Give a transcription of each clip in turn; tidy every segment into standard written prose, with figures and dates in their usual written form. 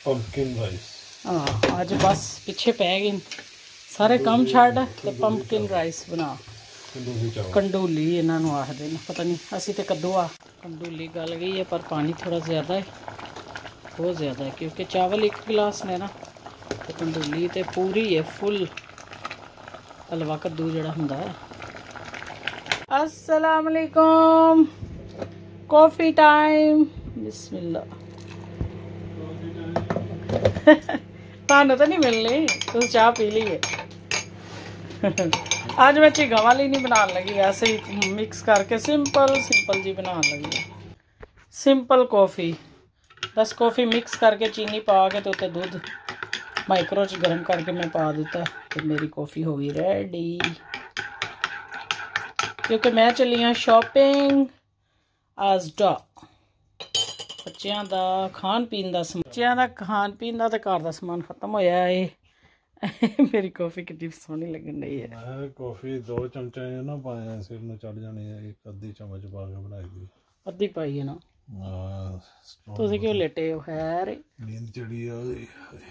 Pumpkin rice. हाँ अज बस पिछे पै गए सारे काम छड़ ते पंपकिन राइस बना। कंडूली इन्हों आखते हैं, पता नहीं असी तो कद्दू आ। कंडूली गल गई है पर पानी थोड़ा ज़्यादा है, बहुत ज़्यादा है क्योंकि चावल 1 गिलास ने ना, तो कंडूली तो पूरी है फुल हलवा कद्दू जड़ा हुंदा है। अस्सलाम वालेकुम, कॉफ़ी टाइम। बिस्मिल्लाह। थानू तो नहीं मिलनी, तुम चाह पी ली है। आज मैं चिगा वाली नहीं बनाने लगी, वैसे ही मिक्स करके सिंपल जी बनाने लगी। सिंपल कॉफ़ी, बस कॉफ़ी मिक्स करके चीनी पा के तो उत्ते दूध माइक्रो च गर्म करके मैं पा दिता, तो मेरी कॉफ़ी हो गई रेडी। क्योंकि मैं चली हाँ शॉपिंग आजडा, बच्चों का खान पीन का समान, बच्चों का खान पीन का तो घर का समान खत्म होया है। मेरी कॉफ़ी कितनी सोहनी लगन रही है। मैं कॉफ़ी 2 चमचे ना पाए सिर में चढ़ जानी है, एक अद्धी चम्मच पा के बनाई दी। अद्धी पाई है ना, तुसीं क्यों लेटे हो? खैर नींद चढ़ी है।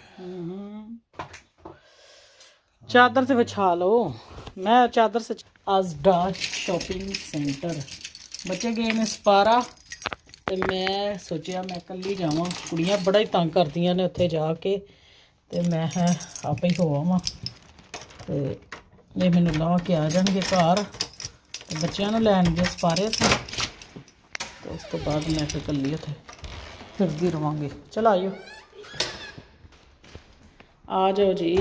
चादर से बिछा लो, मैं चादर से। आजडा शॉपिंग सेंटर, बच्चे गए ने सपारा, तो मैं सोचा मैं कल्ली जावां, कुड़ियां बड़ा ही तंग करदियां ने उत्थे जाके, तो मैं आप ही हो आवां, तो ये मैनू ला के आ जाएंगे घर, तो बच्चों लैन गए सपारे से, तो उस तो बाद मैं फिर कल्ली उत्थे फिरदी रवांगी। चल आइयो, आ जाओ जी।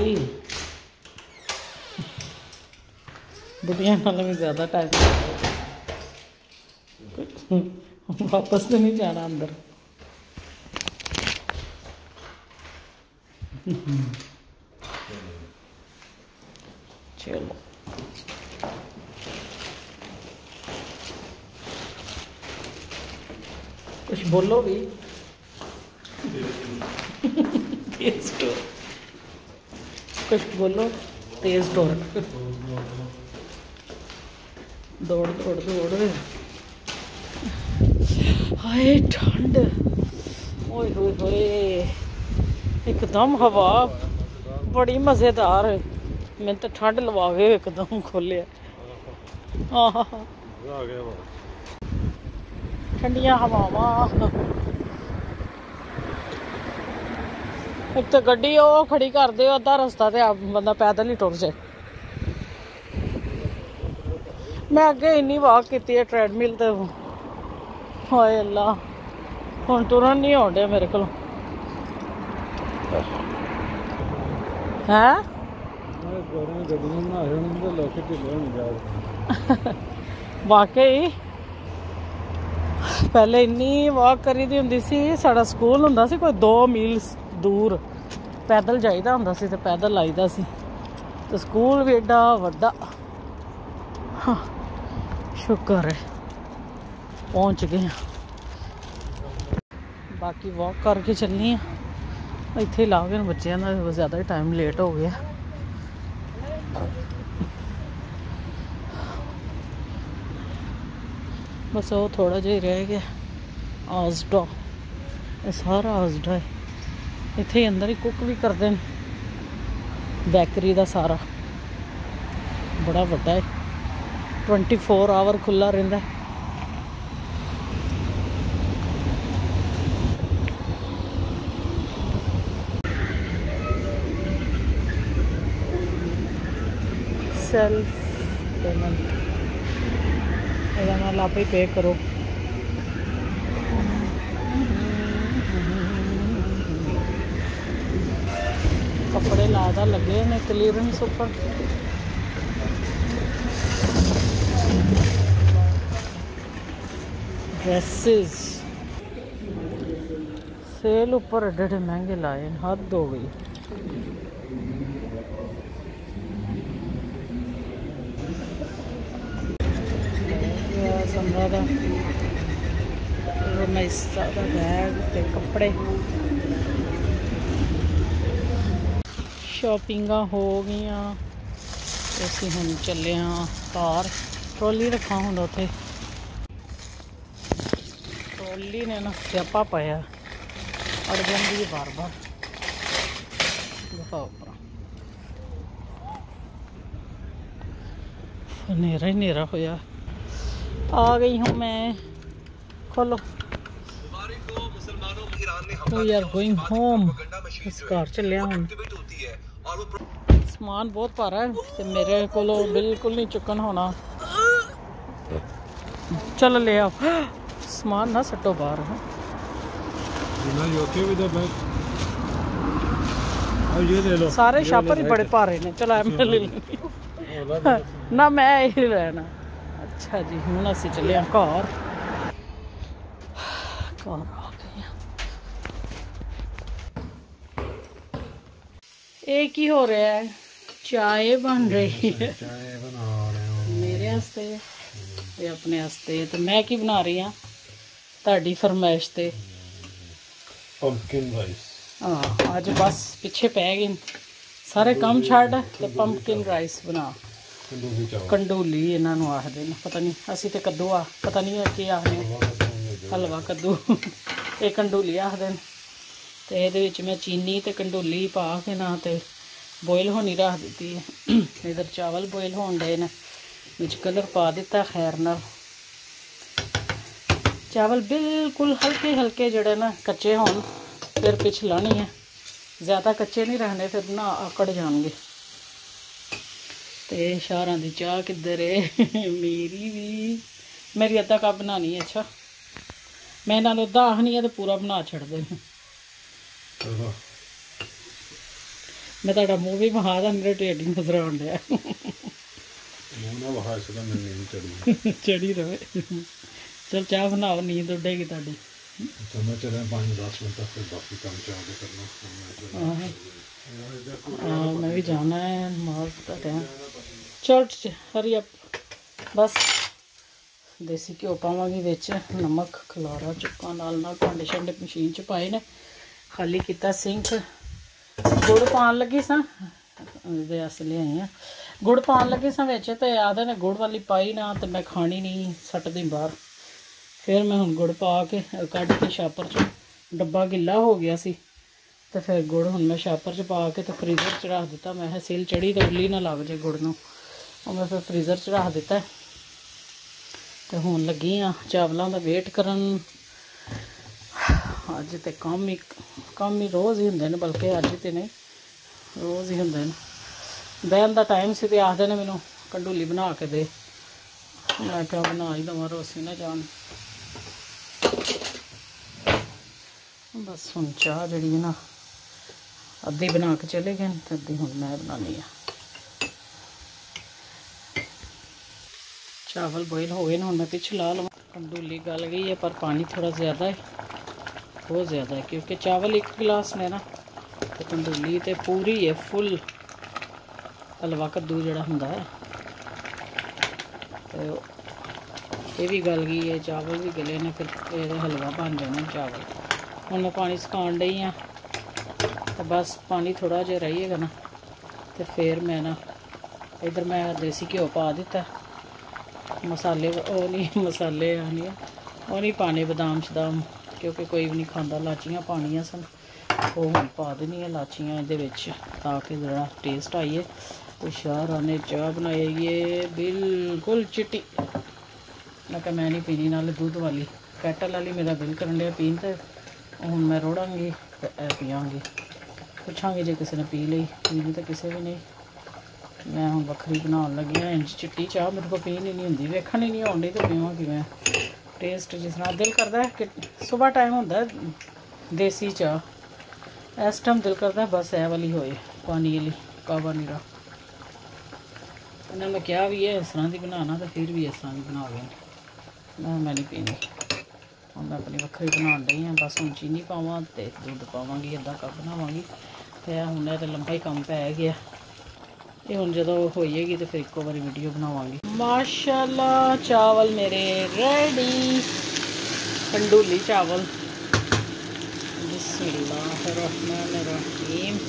बुढ़िया नालों भी ज़्यादा टाइम वापस तो नहीं जाना अंदर। चलो कुछ बोलो भी। तेज डोर, कुछ बोलो। तेज डोर, दौड़ दौड़ दौड़। हाय ठंड, ओए होए होए, एकदम हवा बड़ी मज़ेदार। मैं तो ठंड लवा के एकदम खोलिया। ठंडिया हवावां। एक तो गड्डी वो खड़ी कर दे अद्धा रस्ता, तो आप बंदा पैदल ही टुर जाए। मैं अगे इन्नी वॉक की है ट्रेडमिल ते, हाय अल्लाह हुण तुरन नहीं होण डे मेरे को है। वाकई पहले इन्नी वॉक करी दी हुंदी सी, साडा स्कूल हुंदा सी कोई 2 मील दूर, पैदल जाईदा हुंदा सी ते पैदल आईदा सी, तो स्कूल भी एडा वड्डा। हाँ शुक्र है पहुंच गए। बाकी वॉक करके चलनी है, इत्थे ला के बच्चों का ज़्यादा ही टाइम लेट हो गया। बस वो थोड़ा जिहा रह गया। आजडा, ये सारा आजडा है, इत्थे अंदर ही कुक भी करते हैं, बेकरी का सारा बड़ा वड्डा है, 24 आवर खुला रहिंदा है। सेल्फ पेमेंट, नाल आप ही पे करो। कपड़े लादा लगे ने क्लीयरेंस ऊपर। ड्रेसेस सेल ऊपर एडे एडे महंगे लाए, हद हो गई। समरा दा रमेशा दा बैग ते कपड़े। शॉपिंगा हो गई, असीं हुण चले घर। ट्रॉली रखा हुण उत्थे, ट्रॉली ने ना स्यापा पाया, अड़ जाती है बार बार। दिखाओ नेरा ही नेरा होया। आ गई हूँ मैं, खोलो। वी आर गोइंग होम, इस घर चले हूँ। समान बहुत भारा है ते मेरे कोलो बिल्कुल नहीं चुकन होना। चल ले आओ, समान ना सट्टो बाहर है। ये ले लो, सारे शापर ही बड़े भारे ने। चलो मैं ले ली ना, मैं ही लेना। अच्छा जी, हूँ असी चले घर। घर आ गए। एक ही हो रहा है, चाय बन रही है। चाय बना रहे हो मेरे वास्ते ते अपने वास्ते। तो मैं की बना रही हाँ ताड़ी फरमाइश ते पंपकिन राइस। हाँ, अज बस पिछे पै गए सारे काम छड़ ते पंपकिन राइस बना। कंडूली इन्हों आखते हैं, पता नहीं असी तो कद्दू आ, पता नहीं कि आखने, हलवा कद्दू ये कंडूली आखते हैं। तो ये मैं चीनी तो कंडूली पा के ना तो बॉयल होनी रख दी है। इधर चावल बॉयल होने डे ने, विच कलर पा दिता खैर नाल। चावल बिल्कुल हल्के हल्के जड़े ना कच्चे होन फिर पिछ लानी है, ज़्यादा कच्चे नहीं रहने फिर ना आकड़ जाएंगे। तो शाहर की चाह किधर है? मेरी अद्धा कप बनानी है। अच्छा मैं इन्होंने अद्धा आखनी है तो पूरा बना छड़ दे। मैं तो मूँह भी बहा दा, मेरे ढेड नजर आन डया। चढ़ी रहे। चल चाह बनाओ, नींद उड़ेगी ताड़ी। मैं चले 5-10 मिनट तक, फिर बाकी काम चाह के करना। हाँ मैं भी जाना है, मार्च का टाइम। चल हरी अप। बस देसी घ्यो पावांगी विच, नमक खलारा चुक्का नाल भांडे शांडे मशीन च पाए ने, खाली किया सिंक। गुड़ पान लगी सा, अस ले आई गुड़ पान लगी सा विच, ते आदे ने गुड़ वाली पाई ना तो मैं खानी नहीं, सट दी बाहर। फिर मैं हुण गुड़ पा के कढ़ के शापर च, डब्बा गिला हो गया सी, तो फिर गुड़ हुण मैं शापर च पा के तो फ्रीजर च रख दिता। मैं सिल चढ़ी तो उल्ली ना लग जाए गुड़ नूं, और मैं फिर फ्रीजर च रख दिता। तो हुण लगी हाँ चावलों का वेट करन। अज तो काम ही रोज़ ही होंगे, बल्कि अज तो नहीं रोज़ ही होंगे। बहन का टाइम से आखते ने मैनू कंडूली बना के दे, मैं क्या बना ही देवां, रोसी ना जान। बस हुण चाह जी ना अद्धी बना के चले गए, तो अद्धी हुण मैं बनानी है। चावल बॉयल हो गए ना, हुण मैं पिछ ला लवां। कंडूली गल गई है पर पानी थोड़ा ज़्यादा है, बहुत ज़्यादा है, क्योंकि चावल 1 गिलास ने ना, तो कंडूली तो पूरी है फुल। हलवा कद्दू जड़ा हुंदा है, तो ये भी गल गई है, चावल भी गले ने, फिर ये हलवा बन जाना चावल। हुण मैं पानी सुकाउण डई हाँ, तो बस पानी थोड़ा जिहा रहिएगा ना, तो फिर मैं ना इधर मैं देसी घ्यो पा दिता। मसाले वो नहीं, मसाले आने वो नहीं पाने, बदाम शदाम, क्योंकि कोई भी नहीं खाता। लाचियाँ पानियाँ सन, वो हम पा देनी है लाचियाँ ये ताकि जरा टेस्ट आइए। तो शाहरा ने चाह बनाई है बिल्कुल चिट्टी। मैं कहा मैं नहीं पीनी, नाले दूध वाली कैटल वाली मेरा दिल करन दिया पीन, तो हूँ मैं रोड़ांगी तो पियांगी। पुछांगी जो किसी ने पी ली, पीनी तो किसी भी नहीं। मैं हूँ बखरी बनाने लगी हाँ। इंज चिट्टी चाह मेरे को पीन ही नहीं होंगी, वेखण ही नहीं आउंदी, तो पीवां किवें? टेस्ट जिस तरह दिल करता है कि सुबह टाइम होंदा है देसी चाह, इस टाइम दिल करता है बस ए वाली होए, पानी वाली कावा नीरा। उन्होंने कहा भी है इस तरह की बनाना, तो फिर भी इस तरह की बना गए। मैं नहीं पीनी, हम मैं अपनी वक्री बना रही हाँ। बस हम चीनी पावा तो दूध पावांगी, अद्धा कप बनावांगी। तो हूँ तो लंबा ही काम पै गया, ये हूँ जो होएगी तो फिर एको बारी वीडियो बनावांगी। माशाल्लाह चावल मेरे रेडी, कंडूली चावल। बिस्मिल्लाहिर्रहमानिर्रहीम।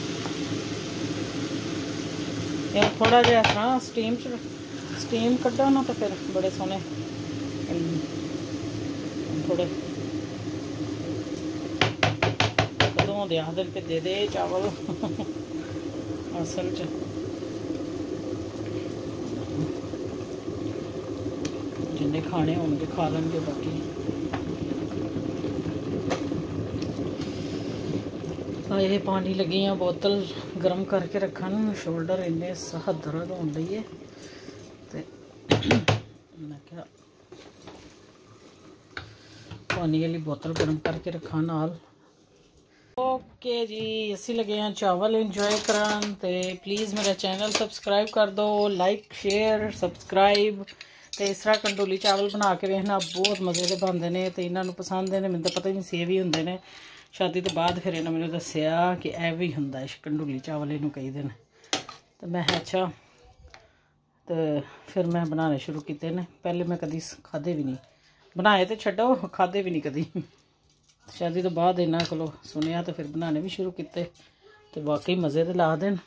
यार थोड़ा जिहा इस तरह स्टीम कड्डो ना, तो फिर बड़े सोहने थोड़े कदों दे आखदे दे चावल। ਅਸਲ 'ਚ ਜਿੰਨੇ ਖਾਣੇ ਹੋਣਗੇ ਖਾ ਲੈਣਗੇ, ਬਾਕੀ ਇਹ ਪਾਣੀ ਲੱਗੀ ਆ ਬੋਤਲ ਗਰਮ ਕਰਕੇ ਰੱਖਣ। ਸ਼ੋਲਡਰ ਇੰਨੇ ਸਖਤ ਦਰਦ ਹੋਣ ਲਈ ਹੈ ਤੇ ਮੈਂ ਕਿਹਾ ਪਾਣੀ ਵਾਲੀ ਬੋਤਲ ਗਰਮ ਕਰਕੇ ਰੱਖਾਂ ਨਾਲ। ਓਕੇ ਜੀ, ਅਸੀਂ ਲੱਗੇ ਹਾਂ ਚਾਵਲ ਇੰਜੋਏ ਕਰਨ। ਤੇ ਪਲੀਜ਼ ਮੇਰਾ ਚੈਨਲ ਸਬਸਕ੍ਰਾਈਬ ਕਰ ਦਿਓ, ਲਾਈਕ ਸ਼ੇਅਰ ਸਬਸਕ੍ਰਾਈਬ। ਤੇ ਇਸ ਤਰ੍ਹਾਂ ਕੰਡੋਲੀ ਚਾਵਲ ਬਣਾ ਕੇ ਵੇਖਣਾ, ਬਹੁਤ ਮਜ਼ੇ ਦੇ ਬਣਦੇ ਨੇ ਤੇ ਇਹਨਾਂ ਨੂੰ ਪਸੰਦ ਨੇ। ਮੈਨੂੰ ਤਾਂ ਪਤਾ ਹੀ ਨਹੀਂ ਸੀ ਇਹ ਵੀ ਹੁੰਦੇ ਨੇ। ਸ਼ਾਦੀ ਤੋਂ ਬਾਅਦ ਫਿਰ ਇਹਨਾਂ ਮੈਨੂੰ ਦੱਸਿਆ ਕਿ ਇਹ ਵੀ ਹੁੰਦਾ ਹੈ, ਕੰਡੋਲੀ ਚਾਵਲ ਇਹਨੂੰ ਕਹਿੰਦੇ ਨੇ। ਤੇ ਮੈਂ ਅੱਛਾ, ਤੇ ਫਿਰ ਮੈਂ ਬਣਾਉਣੇ ਸ਼ੁਰੂ ਕੀਤੇ ਨੇ। ਪਹਿਲੇ ਮੈਂ ਕਦੀ ਖਾਧੇ ਵੀ ਨਹੀਂ, ਬਣਾਏ ਤੇ ਛੱਡੋ, ਖਾਧੇ ਵੀ ਨਹੀਂ ਕਦੀ। ਸ਼ਾਦੀ ਤੋਂ ਬਾਅਦ ਇਹਨਾਂ ਕੋਲੋਂ ਸੁਣਿਆ ਤੇ ਫਿਰ ਬਣਾਉਣੇ ਵੀ ਸ਼ੁਰੂ ਕੀਤੇ ਤੇ ਵਾਕਈ ਮਜ਼ੇ ਦੇ ਲਾ ਦੇਣ।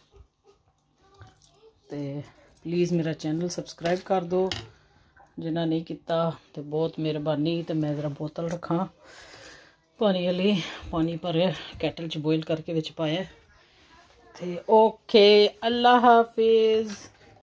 ਤੇ ਪਲੀਜ਼ ਮੇਰਾ ਚੈਨਲ ਸਬਸਕ੍ਰਾਈਬ ਕਰ ਦਿਓ ਜਿਨ੍ਹਾਂ ਨਹੀਂ ਕੀਤਾ, ਤੇ ਬਹੁਤ ਮਿਹਰਬਾਨੀ। ਤੇ ਮੈਂ ਜ਼ਰਾ ਬੋਤਲ ਰੱਖਾਂ ਪਾਣੀ ਵਾਲੀ, ਪਾਣੀ ਭਰਿਆ ਕੈਟਲ 'ਚ ਬੋਇਲ ਕਰਕੇ ਵਿੱਚ ਪਾਇਆ। ਤੇ ਓਕੇ, ਅੱਲਾ ਹਾਫਿਜ਼।